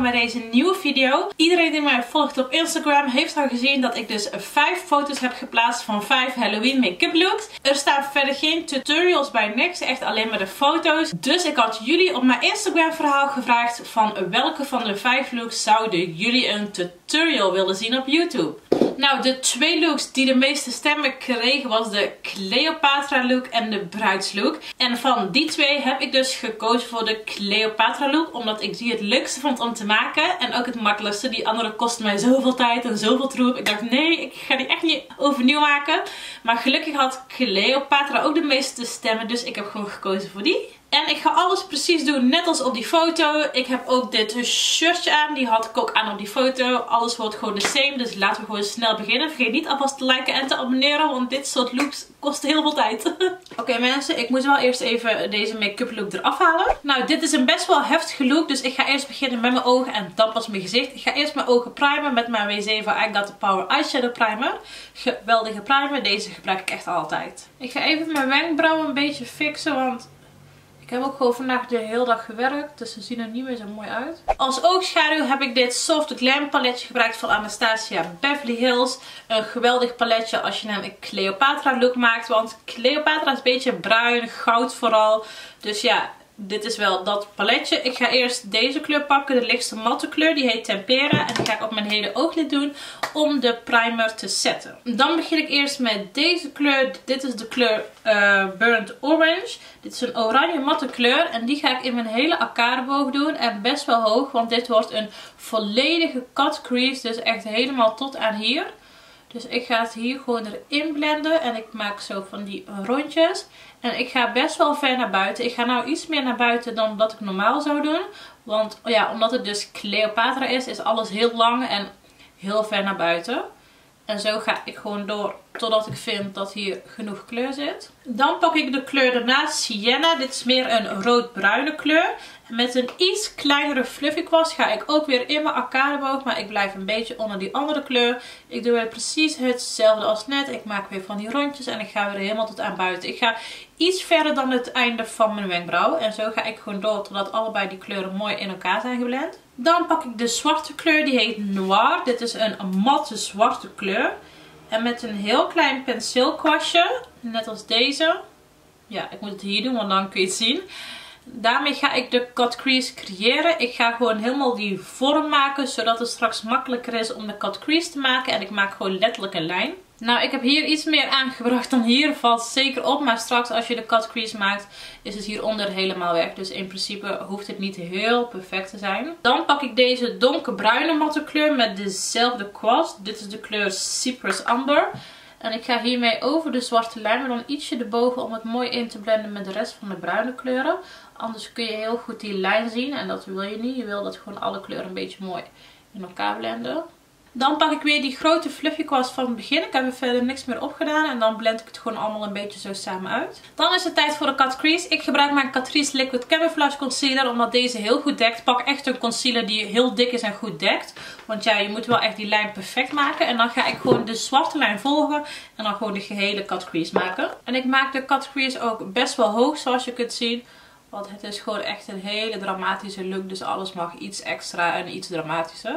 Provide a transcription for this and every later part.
bij deze nieuwe video. Iedereen die mij volgt op Instagram heeft al gezien dat ik dus 5 foto's heb geplaatst van 5 Halloween make-up looks. Er staan verder geen tutorials bij, niks, echt alleen maar de foto's. Dus ik had jullie op mijn Instagram verhaal gevraagd van welke van de 5 looks zouden jullie een tutorial willen zien op YouTube. Nou, de 2 looks die de meeste stemmen kregen was de Cleopatra look en de bruidslook. En van die 2 heb ik dus gekozen voor de Cleopatra look, omdat ik die het leukste vond om te maken. En ook het makkelijkste. Die andere kostte mij zoveel tijd en zoveel troep. Ik dacht nee, ik ga die echt niet overnieuw maken. Maar gelukkig had Cleopatra ook de meeste stemmen, dus ik heb gewoon gekozen voor die. En ik ga alles precies doen net als op die foto. Ik heb ook dit shirtje aan. Die had ik ook aan op die foto. Alles wordt gewoon de same. Dus laten we gewoon snel beginnen. Vergeet niet alvast te liken en te abonneren. Want dit soort looks kosten heel veel tijd. Oké mensen, ik moet wel eerst even deze make-up look eraf halen. Nou, dit is een best wel heftige look. Dus ik ga eerst beginnen met mijn ogen en dan pas mijn gezicht. Ik ga eerst mijn ogen primen met mijn W7 I Got The Power Eyeshadow Primer. Geweldige primer. Deze gebruik ik echt altijd. Ik ga even mijn wenkbrauwen een beetje fixen. Want ik heb ook gewoon vandaag de hele dag gewerkt, dus ze zien er niet meer zo mooi uit. Als oogschaduw heb ik dit Soft Glam paletje gebruikt van Anastasia Beverly Hills. Een geweldig paletje als je namelijk Cleopatra look maakt, want Cleopatra is een beetje bruin, goud vooral. Dus ja, dit is wel dat paletje. Ik ga eerst deze kleur pakken, de lichtste matte kleur, die heet Tempera. En die ga ik op mijn hele ooglid doen om de primer te zetten. Dan begin ik eerst met deze kleur. Dit is de kleur Burnt Orange. Dit is een oranje matte kleur en die ga ik in mijn hele arcadeboog doen. En best wel hoog, want dit wordt een volledige cut crease, dus echt helemaal tot aan hier. Dus ik ga het hier gewoon erin blenden en ik maak zo van die rondjes. En ik ga best wel ver naar buiten. Ik ga nou iets meer naar buiten dan dat ik normaal zou doen. Want ja, omdat het dus Cleopatra is alles heel lang en heel ver naar buiten. En zo ga ik gewoon door totdat ik vind dat hier genoeg kleur zit. Dan pak ik de kleur daarna, Sienna. Dit is meer een rood-bruine kleur. En met een iets kleinere fluffy kwast ga ik ook weer in mijn arcadeboog. Maar ik blijf een beetje onder die andere kleur. Ik doe weer precies hetzelfde als net. Ik maak weer van die rondjes en ik ga weer helemaal tot aan buiten. Ik ga iets verder dan het einde van mijn wenkbrauw. En zo ga ik gewoon door totdat allebei die kleuren mooi in elkaar zijn geblend. Dan pak ik de zwarte kleur, die heet Noir. Dit is een matte zwarte kleur. En met een heel klein penseelkwastje, net als deze. Ja, ik moet het hier doen, want dan kun je het zien. Daarmee ga ik de cut crease creëren. Ik ga gewoon helemaal die vorm maken, zodat het straks makkelijker is om de cut crease te maken. En ik maak gewoon letterlijk een lijn. Nou, ik heb hier iets meer aangebracht dan hier. Valt zeker op, maar straks als je de cut crease maakt, is het hieronder helemaal weg. Dus in principe hoeft het niet heel perfect te zijn. Dan pak ik deze donkerbruine matte kleur met dezelfde kwast. Dit is de kleur Cypress Amber. En ik ga hiermee over de zwarte lijn, maar dan ietsje erboven om het mooi in te blenden met de rest van de bruine kleuren. Anders kun je heel goed die lijn zien en dat wil je niet. Je wil dat gewoon alle kleuren een beetje mooi in elkaar blenden. Dan pak ik weer die grote fluffy kwast van het begin. Ik heb er verder niks meer opgedaan. En dan blend ik het gewoon allemaal een beetje zo samen uit. Dan is het tijd voor de cut crease. Ik gebruik mijn Catrice Liquid Camouflage Concealer. Omdat deze heel goed dekt. Pak echt een concealer die heel dik is en goed dekt. Want ja, je moet wel echt die lijn perfect maken. En dan ga ik gewoon de zwarte lijn volgen. En dan gewoon de gehele cut crease maken. En ik maak de cut crease ook best wel hoog, zoals je kunt zien. Want het is gewoon echt een hele dramatische look. Dus alles mag iets extra en iets dramatischer.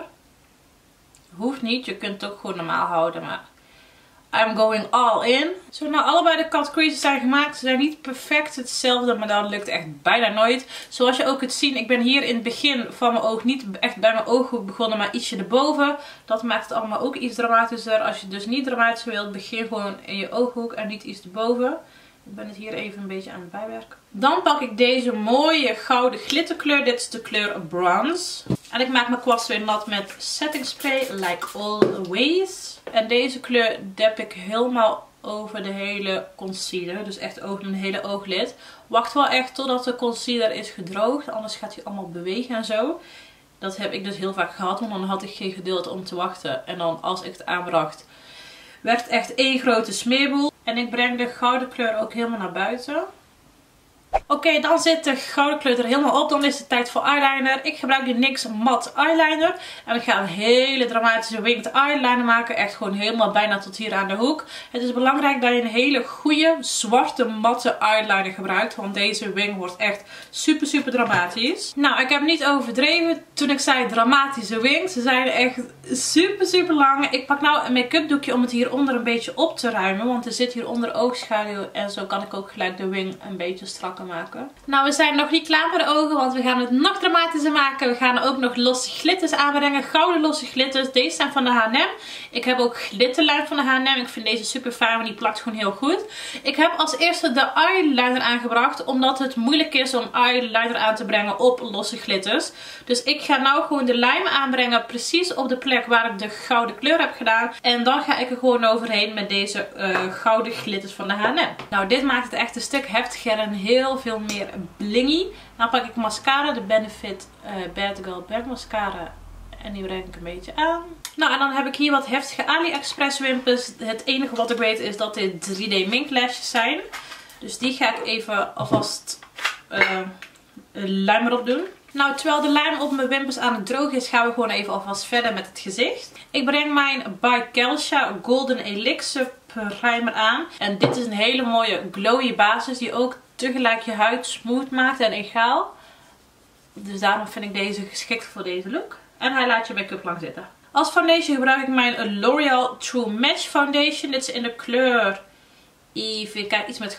Hoeft niet, je kunt het ook gewoon normaal houden, maar I'm going all in. Zo, nou allebei de cut creases zijn gemaakt. Ze zijn niet perfect hetzelfde, maar dat lukt echt bijna nooit. Zoals je ook kunt zien, ik ben hier in het begin van mijn oog niet echt bij mijn ooghoek begonnen, maar ietsje erboven. Dat maakt het allemaal ook iets dramatischer. Als je dus niet dramatischer wilt, begin gewoon in je ooghoek en niet iets erboven. Ik ben het hier even een beetje aan het bijwerken. Dan pak ik deze mooie gouden glitterkleur. Dit is de kleur Bronze. En ik maak mijn kwast weer nat met setting spray, like always. En deze kleur dep ik helemaal over de hele concealer. Dus echt over mijn hele ooglid. Wacht wel echt totdat de concealer is gedroogd. Anders gaat hij allemaal bewegen en zo. Dat heb ik dus heel vaak gehad. Want dan had ik geen geduld om te wachten. En dan als ik het aanbracht, werd het echt één grote smeerboel. En ik breng de gouden kleur ook helemaal naar buiten. Oké, dan zit de gouden kleur er helemaal op. Dan is het tijd voor eyeliner. Ik gebruik de NYX Matte Eyeliner. En ik ga een hele dramatische winged eyeliner maken. Echt gewoon helemaal bijna tot hier aan de hoek. Het is belangrijk dat je een hele goede zwarte matte eyeliner gebruikt. Want deze wing wordt echt super super dramatisch. Nou, ik heb niet overdreven toen ik zei dramatische wing. Ze zijn echt super super lang. Ik pak nou een make-up doekje om het hieronder een beetje op te ruimen. Want er zit hieronder oogschaduw. En zo kan ik ook gelijk de wing een beetje strakker maken. Nou, we zijn nog niet klaar met de ogen, want we gaan het nog dramatischer maken. We gaan ook nog losse glitters aanbrengen. Gouden losse glitters. Deze zijn van de H&M. Ik heb ook glitterlijm van de H&M. Ik vind deze super fijn, want die plakt gewoon heel goed. Ik heb als eerste de eyeliner aangebracht, omdat het moeilijk is om eyeliner aan te brengen op losse glitters. Dus ik ga nou gewoon de lijm aanbrengen precies op de plek waar ik de gouden kleur heb gedaan. En dan ga ik er gewoon overheen met deze gouden glitters van de H&M. Nou, dit maakt het echt een stuk heftiger en heel veel meer blingy. Dan pak ik mascara, de Benefit Bad Girl Bag Mascara. En die breng ik een beetje aan. Nou, en dan heb ik hier wat heftige AliExpress wimpers. Het enige wat ik weet is dat dit 3D mink lashes zijn. Dus die ga ik even alvast lijm erop doen. Nou, terwijl de lijm op mijn wimpers aan het droog is, gaan we gewoon even alvast verder met het gezicht. Ik breng mijn By Kelsha Golden Elixir primer aan. En dit is een hele mooie glowy basis die ook tegelijk je huid smooth maakt en egaal. Dus daarom vind ik deze geschikt voor deze look. En hij laat je make-up lang zitten. Als foundation gebruik ik mijn L'Oreal True Match Foundation. Dit is in de kleur even kijk, iets met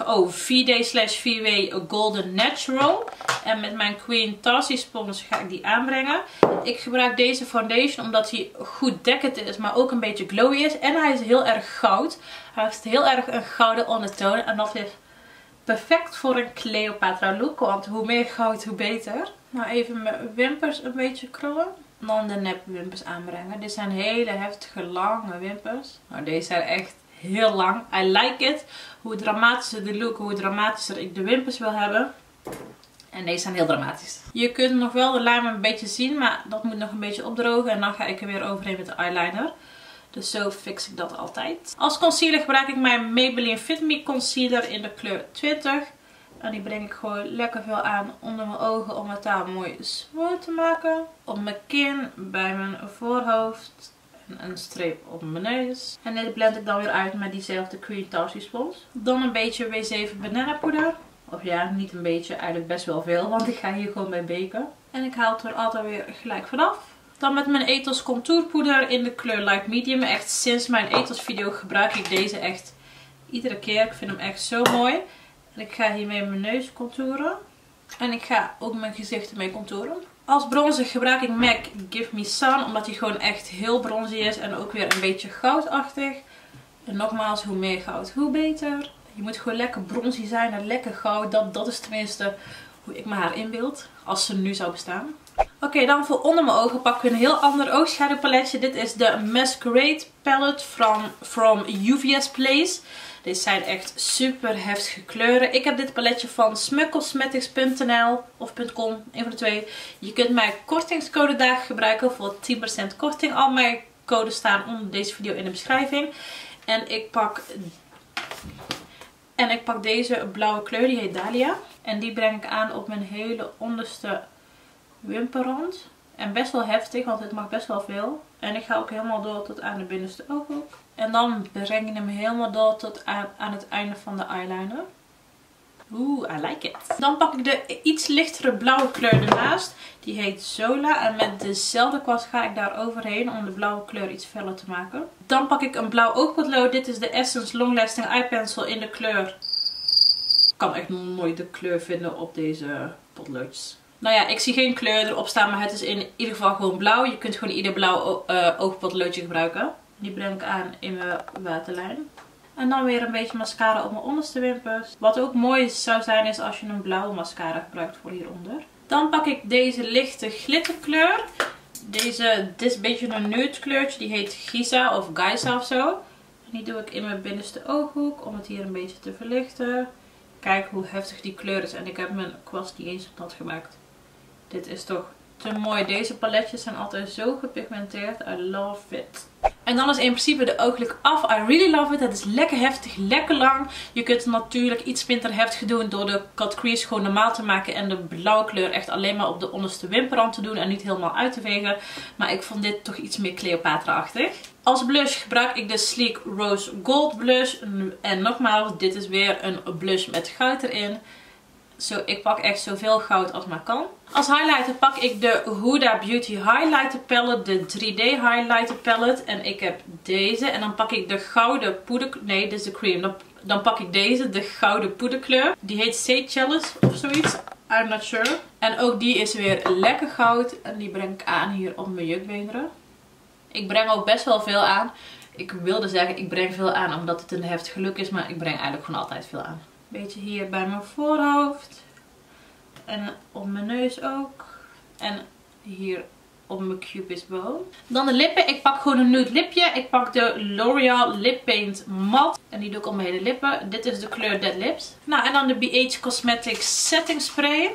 VD/4W Golden Natural. En met mijn Queen Tarsi Spons ga ik die aanbrengen. Ik gebruik deze foundation omdat hij goed dekkend is, maar ook een beetje glowy is. En hij is heel erg goud. Hij heeft heel erg een gouden ondertoon. En dat is perfect voor een Cleopatra look. Want hoe meer goud, hoe beter. Nou, even mijn wimpers een beetje krullen. Dan de nepwimpers aanbrengen. Dit zijn hele heftige, lange wimpers. Nou, deze zijn echt heel lang. I like it. Hoe dramatischer de look, hoe dramatischer ik de wimpers wil hebben. En deze zijn heel dramatisch. Je kunt nog wel de lijm een beetje zien, maar dat moet nog een beetje opdrogen. En dan ga ik er weer overheen met de eyeliner. Dus zo fix ik dat altijd. Als concealer gebruik ik mijn Maybelline Fit Me Concealer in de kleur 20. En die breng ik gewoon lekker veel aan onder mijn ogen om het daar mooi smooth te maken. Op mijn kin, bij mijn voorhoofd. En een streep op mijn neus. En dit blend ik dan weer uit met diezelfde Queen Tarsi Spons. Dan een beetje W7 Banana Poeder. Of ja, niet een beetje, eigenlijk best wel veel. Want ik ga hier gewoon bij beken. En ik haal het er altijd weer gelijk vanaf. Dan met mijn Ethos Contourpoeder in de kleur Light Medium. Echt sinds mijn Ethos video gebruik ik deze echt iedere keer. Ik vind hem echt zo mooi. En ik ga hiermee mijn neus contouren. En ik ga ook mijn gezicht ermee contouren. Als bronzer gebruik ik MAC Give Me Sun. Omdat hij gewoon echt heel bronzy is. En ook weer een beetje goudachtig. En nogmaals, hoe meer goud, hoe beter. Je moet gewoon lekker bronzy zijn en lekker goud. Dat is tenminste hoe ik me haar inbeeld. Als ze nu zou bestaan. Oké, dan voor onder mijn ogen pakken we een heel ander oogschaduwpaletje. Dit is de Masquerade Palette from UVS Place. Dit zijn echt super heftige kleuren. Ik heb dit paletje van smugcosmetics.nl of .com, een van de twee. Je kunt mijn kortingscode daar gebruiken voor 10% korting. Al mijn codes staan onder deze video in de beschrijving. En ik pak deze blauwe kleur, die heet Dahlia. En die breng ik aan op mijn hele onderste wimperrand. En best wel heftig, want het mag best wel veel. En ik ga ook helemaal door tot aan de binnenste ooghoek. En dan breng je hem helemaal door tot aan het einde van de eyeliner. Oeh, I like it. Dan pak ik de iets lichtere blauwe kleur ernaast. Die heet Zola. En met dezelfde kwast ga ik daar overheen om de blauwe kleur iets feller te maken. Dan pak ik een blauw oogpotlood. Dit is de Essence Long Lasting Eye Pencil in de kleur. Ik kan echt nooit de kleur vinden op deze potloodjes. Nou ja, ik zie geen kleur erop staan, maar het is in ieder geval gewoon blauw. Je kunt gewoon ieder blauw oogpotloodje gebruiken. Die breng ik aan in mijn waterlijn. En dan weer een beetje mascara op mijn onderste wimpers. Wat ook mooi zou zijn is als je een blauwe mascara gebruikt voor hieronder. Dan pak ik deze lichte glitterkleur. Dit is een beetje een nude kleurtje. Die heet Giza of Geisa of zo. En die doe ik in mijn binnenste ooghoek om het hier een beetje te verlichten. Kijk hoe heftig die kleur is. En ik heb mijn kwast niet eens nat gemaakt. Dit is toch te mooi. Deze paletjes zijn altijd zo gepigmenteerd. I love it. En dan is in principe de ooglook af. I really love it. Het is lekker heftig, lekker lang. Je kunt het natuurlijk iets minder heftig doen door de cut crease gewoon normaal te maken. En de blauwe kleur echt alleen maar op de onderste wimperrand te doen. En niet helemaal uit te vegen. Maar ik vond dit toch iets meer Cleopatra-achtig. Als blush gebruik ik de Sleek Rose Gold Blush. En nogmaals, dit is weer een blush met goud erin. Ik pak echt zoveel goud als maar kan. Als highlighter pak ik de Huda Beauty Highlighter Palette. De 3D Highlighter Palette. En ik heb deze. En dan pak ik de gouden poeder... Nee, dit is de cream. Dan pak ik deze. De gouden poederkleur. Die heet Seychelles of zoiets. I'm not sure. En ook die is weer lekker goud. En die breng ik aan hier op mijn jukbeenderen. Ik breng ook best wel veel aan. Ik wilde zeggen ik breng veel aan omdat het een heftig look is. Maar ik breng eigenlijk gewoon altijd veel aan. Beetje hier bij mijn voorhoofd. En op mijn neus ook. En hier op mijn Cupid's bow. Dan de lippen. Ik pak gewoon een nude lipje. Ik pak de L'Oreal Lip Paint Matte. En die doe ik op mijn hele lippen. Dit is de kleur Dead Lips. Nou, en dan de BH Cosmetics Setting Spray.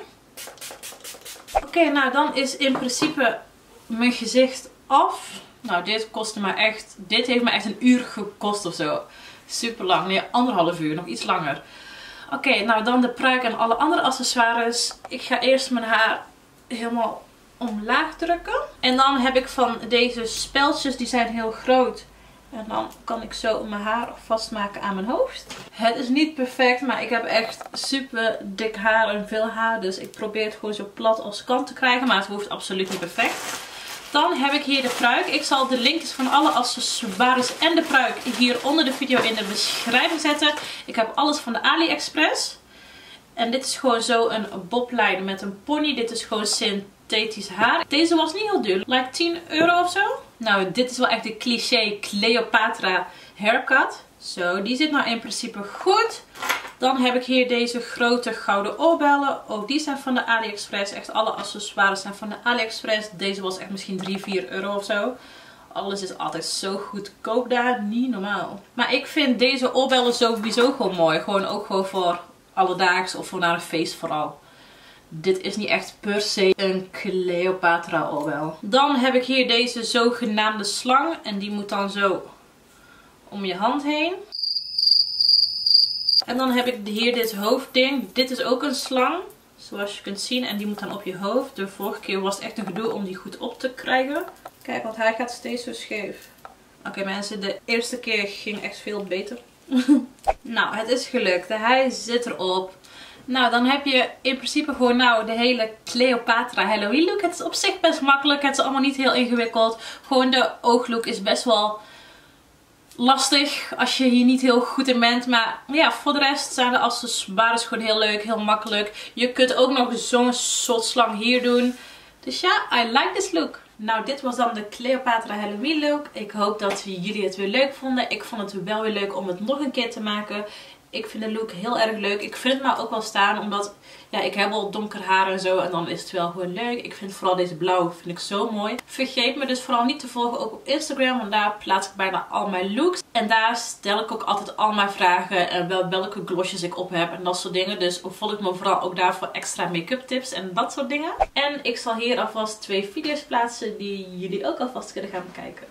Oké, nou dan is in principe mijn gezicht af. Nou, dit kostte me echt... Dit heeft me echt een uur gekost of zo. Super lang. Nee, 1,5 uur. Nog iets langer. Oké, nou dan de pruik en alle andere accessoires. Ik ga eerst mijn haar helemaal omlaag drukken. En dan heb ik van deze speltjes, die zijn heel groot. En dan kan ik zo mijn haar vastmaken aan mijn hoofd. Het is niet perfect, maar ik heb echt super dik haar en veel haar. Dus ik probeer het gewoon zo plat als kan te krijgen. Maar het hoeft absoluut niet perfect. Dan heb ik hier de pruik. Ik zal de linkjes van alle accessoires en de pruik hier onder de video in de beschrijving zetten. Ik heb alles van de AliExpress. En dit is gewoon zo een boblijn met een pony. Dit is gewoon synthetisch haar. Deze was niet heel duur. Like 10 euro of zo. Nou, dit is wel echt de cliché Cleopatra haircut. Zo, die zit nou in principe goed. Dan heb ik hier deze grote gouden oorbellen. Ook die zijn van de AliExpress. Echt alle accessoires zijn van de AliExpress. Deze was echt misschien 3-4 euro of zo. Alles is altijd zo goedkoop daar. Niet normaal. Maar ik vind deze oorbellen sowieso gewoon mooi. Gewoon ook gewoon voor alledaags of voor naar een feest vooral. Dit is niet echt per se een Cleopatra oorbel. Dan heb ik hier deze zogenaamde slang. En die moet dan zo om je hand heen. En dan heb ik hier dit hoofdding. Dit is ook een slang. Zoals je kunt zien. En die moet dan op je hoofd. De vorige keer was het echt een gedoe om die goed op te krijgen. Kijk, want hij gaat steeds zo scheef. Oké, mensen, de eerste keer ging echt veel beter. Nou, het is gelukt. Hij zit erop. Nou, dan heb je in principe gewoon nou de hele Cleopatra Halloween look. Het is op zich best makkelijk. Het is allemaal niet heel ingewikkeld. Gewoon de ooglook is best wel lastig als je hier niet heel goed in bent. Maar ja, voor de rest zijn de accessoires gewoon heel leuk, heel makkelijk. Je kunt ook nog zo'n soort slang hier doen. Dus ja, I like this look. Nou, dit was dan de Cleopatra Halloween look. Ik hoop dat jullie het weer leuk vonden. Ik vond het wel weer leuk om het nog een keer te maken. Ik vind de look heel erg leuk. Ik vind het maar ook wel staan, omdat ja, ik heb al donker haar en zo. En dan is het wel gewoon leuk. Ik vind vooral deze blauw vind ik zo mooi. Vergeet me dus vooral niet te volgen ook op Instagram. Want daar plaats ik bijna al mijn looks. En daar stel ik ook altijd al mijn vragen. En welke glossjes ik op heb en dat soort dingen. Dus volg me vooral ook daar voor extra make-up tips en dat soort dingen. En ik zal hier alvast 2 video's plaatsen die jullie ook alvast kunnen gaan bekijken.